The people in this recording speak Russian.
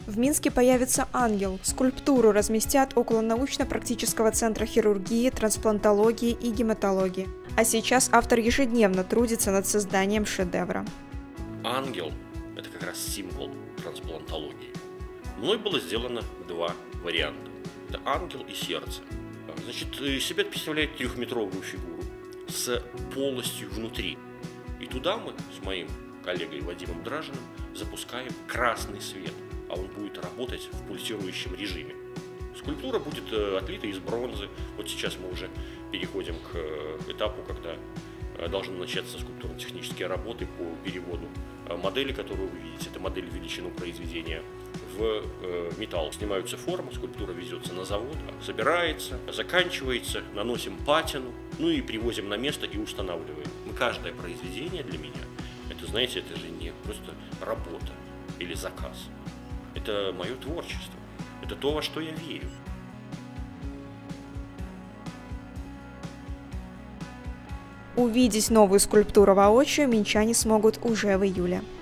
В Минске появится ангел. Скульптуру разместят около научно-практического центра хирургии, трансплантологии и гематологии. А сейчас автор ежедневно трудится над созданием шедевра. Ангел – это как раз символ трансплантологии. Мной было сделано два варианта. Это ангел и сердце. Значит, из себя представляет 3-метровую фигуру с полостью внутри. И туда мы с моим коллегой Вадимом Дражиным запускаем красный свет, а он будет работать в пульсирующем режиме. Скульптура будет отлита из бронзы. Вот сейчас мы уже переходим к этапу, когда должны начаться скульптурно-технические работы по переводу модели, которую вы видите. Это модель в величину произведения в металл. Снимаются формы, скульптура везется на завод, собирается, заканчивается, наносим патину, ну и привозим на место и устанавливаем. Каждое произведение для меня, это, знаете, это же не просто работа или заказ. Это мое творчество. Это то, во что я верю. Увидеть новую скульптуру воочию минчане смогут уже в июле.